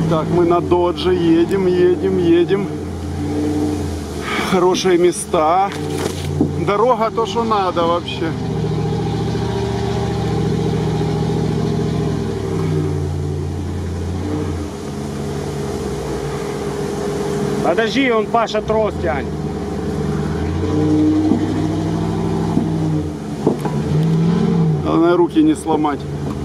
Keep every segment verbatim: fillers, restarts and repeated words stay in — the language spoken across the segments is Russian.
Так, мы на Додже едем, едем, едем. Хорошие места. Дорога то, что надо вообще. Подожди, он Паша трос тянет. Главное, руки не сломать.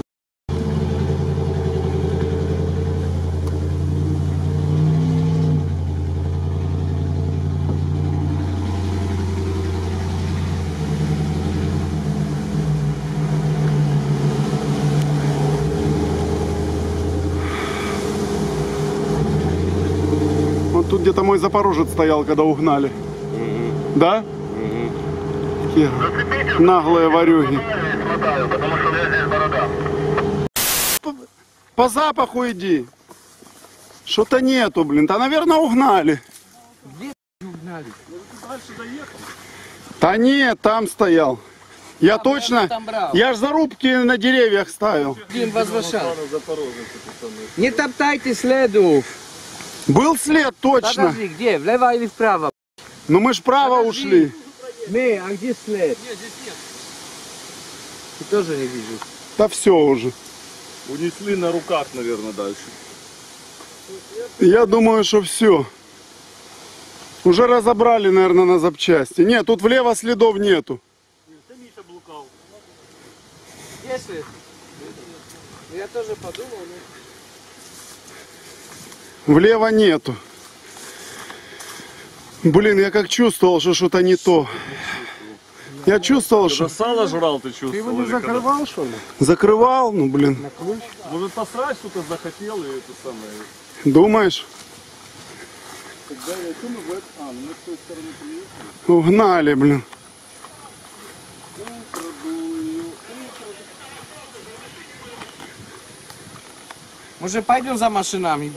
Вот тут где-то мой запорожец стоял, когда угнали. Mm-hmm. Да? Mm-hmm. Наглые ворюги. По, по запаху иди. Что-то нету, блин. Да, наверное, угнали. Где угнали? Да нет, там стоял. Я а, точно, я ж зарубки на деревьях ставил. Возвышал. Не топтайте следу. Был след, точно. Подожди, где? Влево или вправо? Ну мы ж вправо Подожди. ушли. Не, а где след? Нет, здесь нет. Ты тоже не вижу. Да все уже. Унесли на руках, наверное, дальше. Я думаю, что все. Уже разобрали, наверное, на запчасти. Нет, тут влево следов нету. Если? Я тоже подумал, но... Влево нету. Блин, я как чувствовал, что что-то не то. Я чувствовал, что... Сало жрал, ты чувствовал? Ты его не закрывал, когда? Что ли? Закрывал, ну блин. На ключ? Может, посрать что-то захотел и это самое... Думаешь? Когда я думаю, вот... А, ну мы с той стороны приехали. Угнали, блин. Может, пойдем за машинами?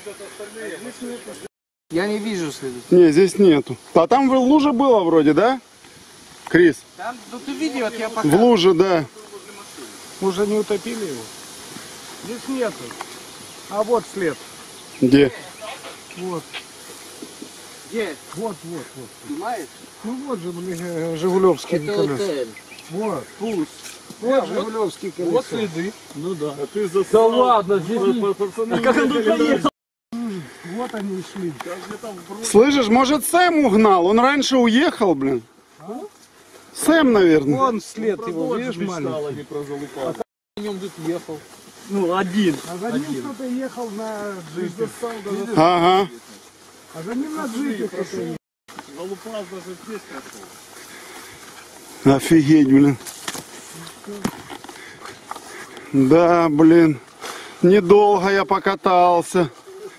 Я не вижу следов. Не, здесь нету. А там в луже было вроде, да? Крис? Там, ну ты видел, вот я пока... В луже, да. Уже не утопили его? Здесь нету. А вот след. Где? Вот. Где? Вот, вот, вот. Снимаешь? Ну вот же, блин, Жигулевские Это колеса. отель. Вот. Пусть. Вот Жигулевские колеса. Вот следы. Ну да. А ты засал. Да ладно, здесь не... Пацаны, А как он тут поехал? Вот они шли. Слышишь, может Сэм угнал? Он раньше уехал, блин. А? Сэм, наверное. Вон след его, видишь, маленький. А там на нем тут ехал. Ну, один. А за ним кто-то ехал на джипе. Ага. А за ним на джипе кто-то ехал. Залупас даже здесь прошел. Офигеть, блин. Да, блин. Недолго я покатался.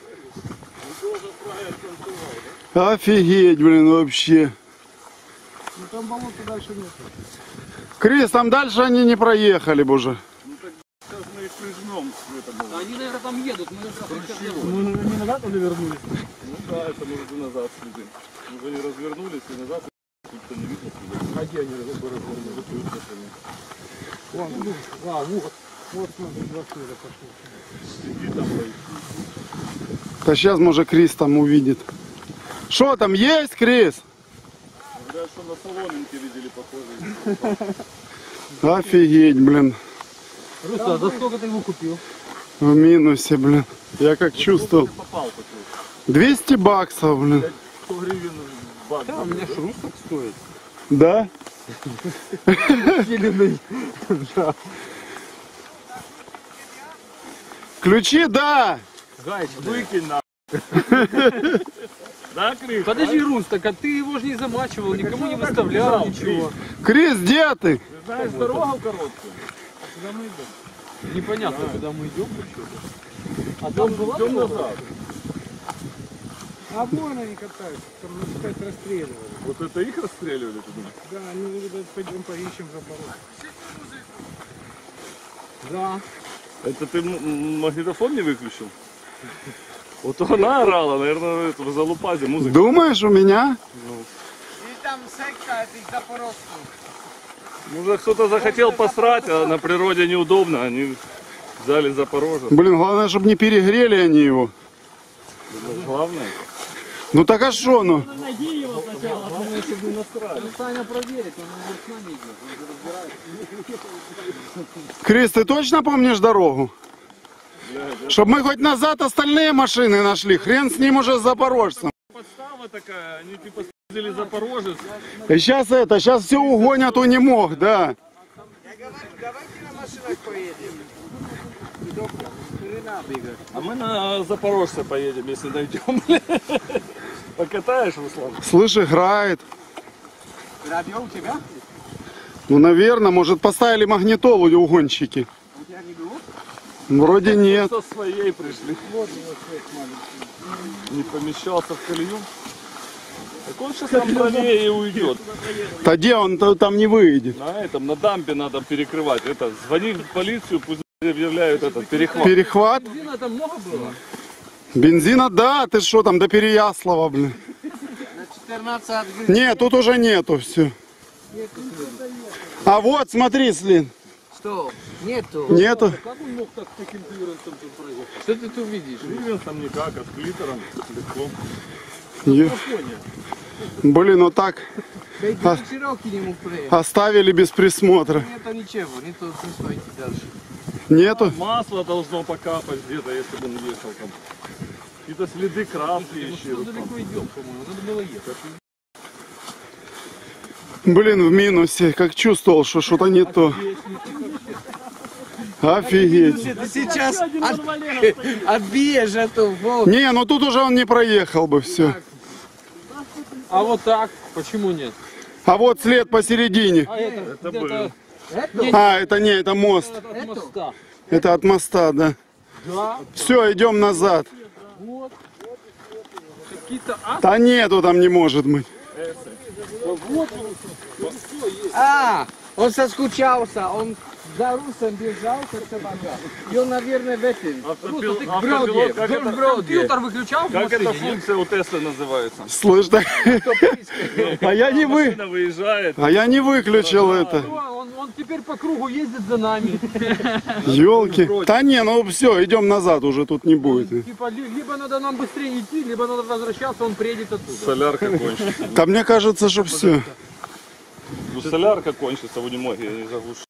Офигеть, блин, вообще. Ну там болота дальше нет. Крис, там дальше они не проехали бы уже. Ну так сейчас мы их прижмем. Они, наверное, там едут. Мы Ну, не назад они вернулись? Ну да, это может и назад следы. Уже они развернулись и назад тут-то не видно. А где они развернулись? Вон, ну, а, вот. Вот смотри, два следа пошли. Иди там, поищи. Да сейчас, может, Крис там увидит. Что там есть, Крис? Говорят, что на соломинке видели похожие. Офигеть, блин. Руслан, за сколько ты его купил? В минусе, блин. Я как чувствовал. двести баксов, блин. сто гривен бак. Да, у меня шрус так стоит. Да? Зеленый. Ключи, да. Гаечка. Выкинь на. Да, Крис? Подожди, Рус, так а ты его же не замачивал, никому не выставлял, ничего. Крис, где ты? Ты знаешь, дорога короткая. Куда мы идем? Непонятно, куда мы идем. А Идем, там была идем дорога? назад. А вон они катаются, там опять расстреливали. Вот это их расстреливали, ты думаешь? Да, ну ребят, пойдем поищем запорожец. Да. Это ты м- магнитофон не выключил? Вот она орала, наверное, это в залупазе музыка. Думаешь, у меня? И там секта этих запорожцев. Может, кто-то захотел посрать, а на природе неудобно, они Взяли Запорожец. Блин, главное, чтобы не перегрели они его. Это главное. Ну так а что, ну? Главное, чтобы не насрали. Саня проверит, он уже с нами идет, он же разбирается. Крис, ты точно помнишь дорогу? Чтоб мы хоть назад остальные машины нашли. Хрен с ним уже с запорожцем. Подстава такая, они типа с***ли Запорожец. И сейчас это, сейчас все угонят у не мог, да. Давайте на машинах поедем. Хрена бегать. А мы на Запорожце поедем, если найдем. Покатаешь, Руслан? Слышь, играет. Радио у тебя? Ну, наверное, может, поставили магнитолу угонщики. У тебя не было? Вроде нет. Со своей пришли. Не помещался в колею. Так он сейчас там правее и уйдет. Да где он -то там не выйдет? На этом, на дамбе надо перекрывать. Это, звони в полицию, пусть объявляют этот перехват. Перехват? Бензина там много было? Бензина, да, ты что там, до Переяслава, блин. На четырнадцать отгрыз. Нет, тут уже нету все. А вот, смотри, Слин, Что? Нету. нету. Как он мог так с таким клиренсом тут проехать? Что ты тут видишь? Клиренсом никак, а с клитором легко. Е- Блин, вот так Да и А- ты Чироки не мог проехать. оставили без присмотра. Нету ничего, не то смысла идти дальше. Нету? Масло должно покапать где-то, если бы он ехал там. Какие-то следы краски еще. Далеко идем, по-моему, надо было ехать. Блин, в минусе. Как чувствовал, что что-то не то. Офигеть. Ты сейчас от- отбьешь эту волну. Не, ну тут уже он не проехал бы все. А вот так? Почему нет? А вот след посередине. Это был. А, это не, это мост. От моста. Это от моста, да. Да. Все, идем назад. Вот. Какие-то а? Да нету там не может быть. А, он соскучался, он за русом бежал, как собака. И он, наверное, в этом. Автопил- в автопилот, броде, как в это- броде. Фильтр выключал в Как эта машине, нет? функция у Теслы называется? Слышь, да? А я не вы, Машина выезжает. а я не выключил это. Он, он теперь по кругу ездит за нами. Елки. Да не, ну все, идем назад, уже тут не будет. Типа, ли- либо надо нам быстрее идти, либо надо возвращаться, он приедет оттуда. Солярка кончится. Да мне кажется, что все. Ну, солярка кончится в Унемоге, я не заглушу.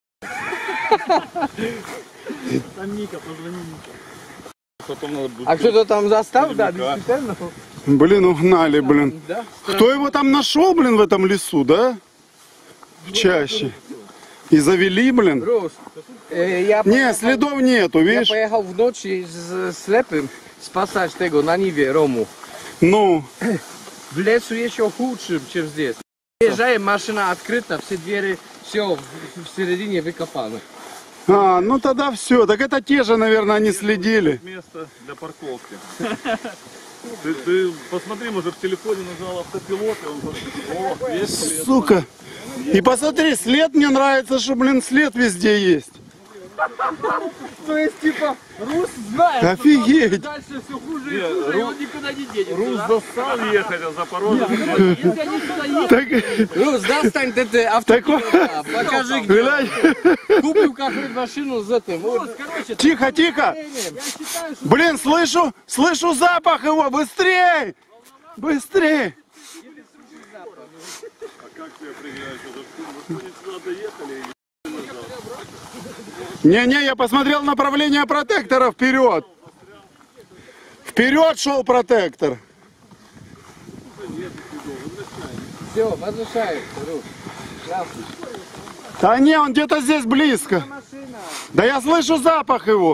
Там Ника, позвони Ника. Потом надо будет... А кто-то там застал, да, Перемыкать. действительно? Блин, угнали, блин. Да? Кто его там нашел, блин, в этом лесу, да? В чаще. И завели, блин. Рус, э, я, Не, поехал, следов нету, я видишь? поехал в ночи с слепым спасать tego на Ниве Рому. Ну, В лесу еще хуже, чем здесь. Приезжаем, машина открыта, все двери, все в середине выкопано. а, ну тогда все. Так это те же, наверное, они следили. Место для парковки. Ты, ты посмотри, может в телефоне нажал автопилот, и он... О, есть след. Сука. И посмотри, след мне нравится, что, блин, след везде есть. То есть, типа, Рус знает, Офигеть. что дальше все хуже и Не, хуже, и Рус- он никуда не денется. Рус да? застал ехать, а Запорожец... Если они сюда едут, Так, Рус, достань ты автопилота, покажи, где. глянь. Купил какую-то машину с этим. Вот, короче, Тихо, тихо. я считаю, что Блин, слышу, слышу запах его. Быстрей. Быстрей. Как ты определяешь, что мы сюда доехали? Не-не, я посмотрел направление протектора вперед. Вперед шел протектор. все, возвращается, Рус. Здравствуй. Да не, он где-то здесь близко. Машина. Да я слышу запах его.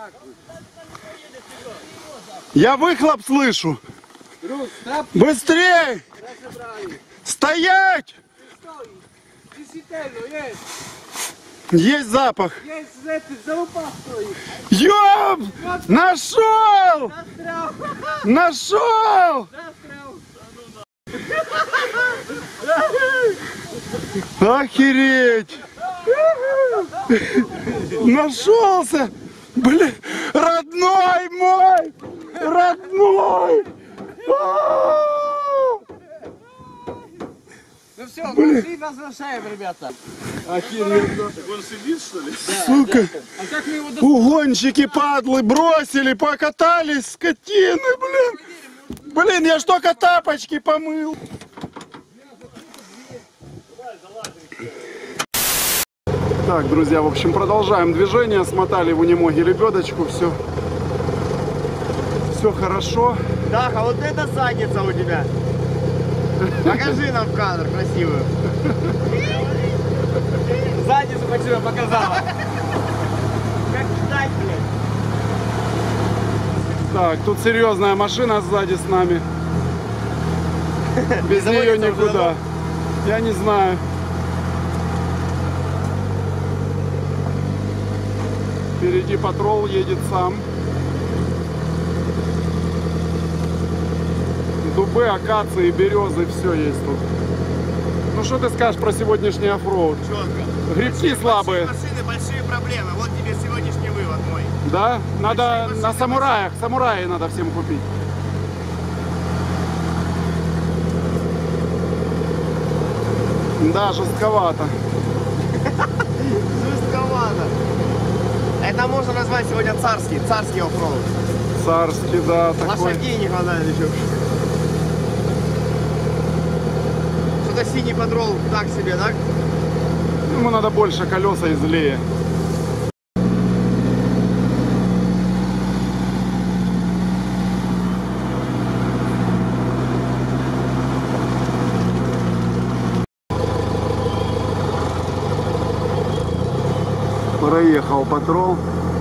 Я выхлоп слышу. Рус, трап, Быстрей! разобрали. Стоять! Стой. Действительно, есть. Есть запах. Есть этот залупа стоит. Ёб! Нашел! Застрял. Нашел! Застрял. Охереть! Нашелся! Блин, родной мой! Родной! А-а-а! Ну все, И возвращаем, ребята. Он сидит, что ли? Сука. А как мы его до... Угонщики, падлы, бросили, покатались, скотины, блин. Блин, я ж только тапочки помыл. Так, друзья, в общем, продолжаем движение. Смотали в Унемоге лебедочку, все. Все хорошо. Так, а вот это задница у тебя. Покажи нам в кадр красивую. Задницу хочу показала. Как ждать, блядь. Так, тут серьезная машина сзади с нами. Без нее никуда. Я не знаю. Впереди патрул едет сам. Дубы, акации, березы, все есть тут. Ну что ты скажешь про сегодняшний оффроуд? Четко. Грибки слабые. Машины, большие проблемы. Вот тебе сегодняшний вывод мой. Да? Надо Большие на машины, самураях. Самураи надо всем купить. Да, жестковато. Жестковато. Это можно назвать сегодня царский. Царский оффроуд. Царский, да, такой. Лошадей не хватает еще. Что-то синий патрол так себе, так? Ему надо больше колеса и злее. Проехал патрол.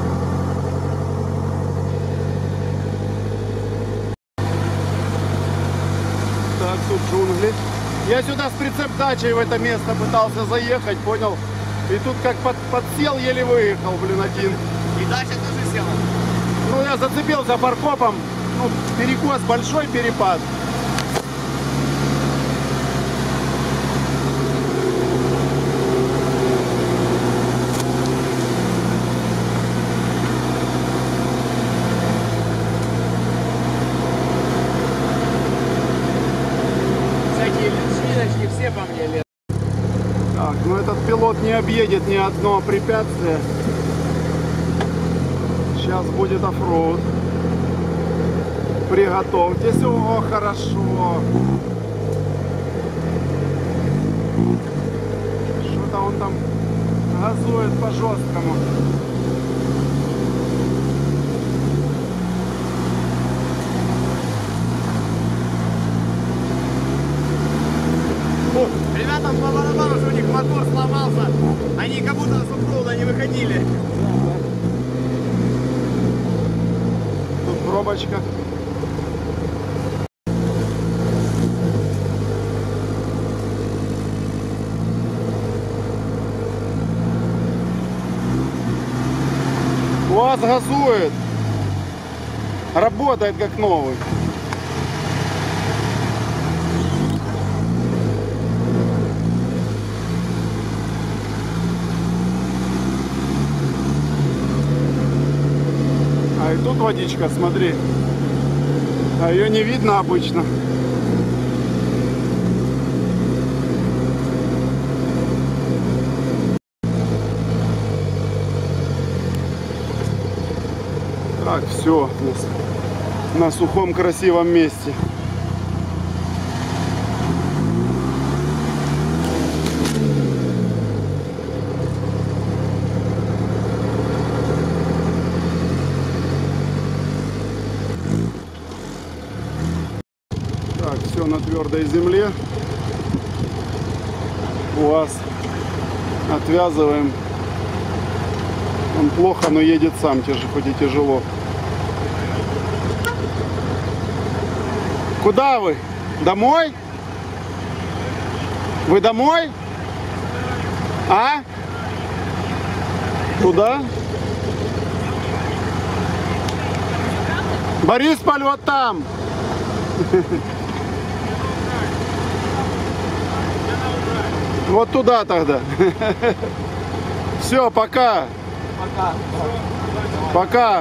Так, тут джунгли. Я сюда с прицеп-дачей в это место пытался заехать, понял? И тут как под, подсел, еле выехал, блин, один. И дача тоже села. Ну, я зацепился фаркопом. Ну, перекос, большой перепад. Всякие личиночки все по мне лезут. Так, ну этот пилот не объедет ни одно препятствие. Сейчас будет оффроуд. Приготовьтесь. О, хорошо. Что-то он там газует по жесткому. Ребятам по барабану, что у них мотор сломался. Они как будто с оффроуда не выходили. Тут пробочка. УАЗ газует. Работает как новый. А и тут водичка, смотри. А ее не видно обычно. Так, все. На сухом красивом месте. Так, все на твердой земле. УАЗ отвязываем. Он плохо, но едет сам, хоть и тяжело. Куда вы? Домой? Вы домой? А? Куда? Борисполь вот там. Вот туда тогда. Все, пока. Пока. Пока.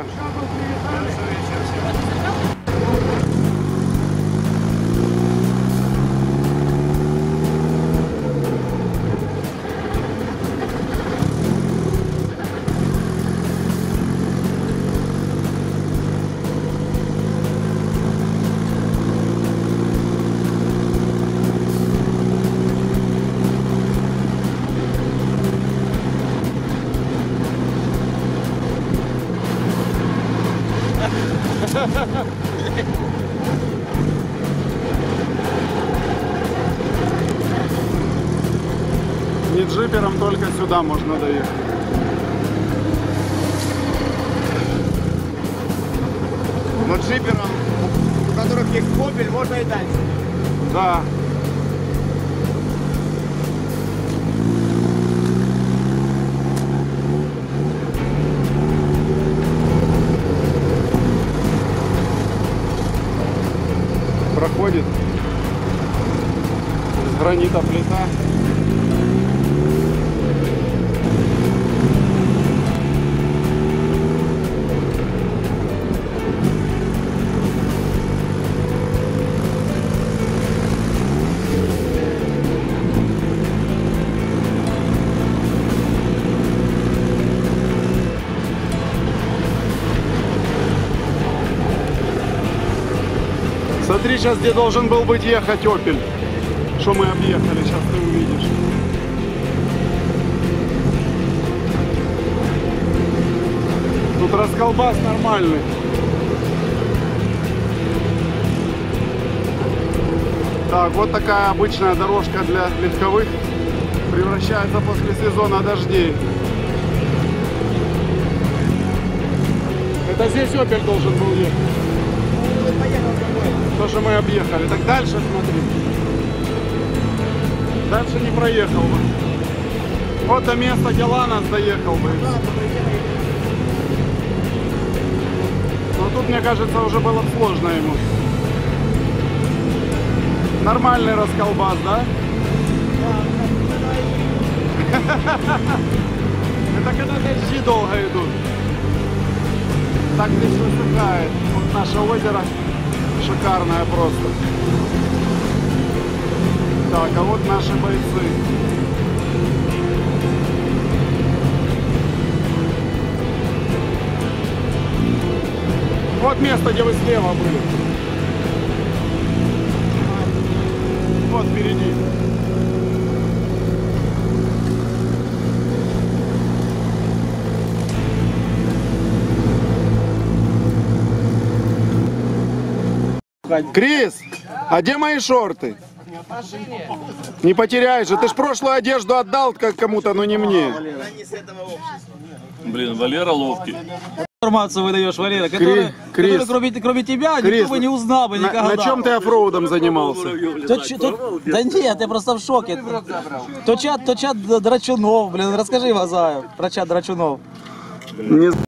Не джипером, только сюда можно доехать. Но джипером, у которых есть Opel, можно и дальше. Да. Проходит из гранита плита. Смотри, сейчас где должен был быть ехать Opel. Что мы объехали, сейчас ты увидишь. Тут расколбас нормальный. Так, вот такая обычная дорожка для легковых превращается после сезона дождей. Это здесь Opel должен был ехать. То, что мы объехали. Так дальше смотри. Дальше не проехал бы. Вот до места, где Ланос доехал бы. Но тут, мне кажется, уже было сложно ему. Нормальный расколбас, да? Это когда дожди долго идут. Так здесь высыхает. Вот наше озеро. Шикарная просто. Так, а вот наши бойцы. Вот место, где вы слева были. Вот впереди. Крис, а где мои шорты? Не потеряешь же, ты ж прошлую одежду отдал как кому-то, но не мне. Блин, Валера ловкий. Информацию выдаешь, Валера, который, Крис, который кроме, кроме тебя Крис, никто бы не узнал бы На, никогда. на чем ты оффроудом занимался? То, ч- то- да нет, я просто в шоке. То чат, то чат Драчунов, блин, расскажи, Вазаев, про чат Драчунов. Не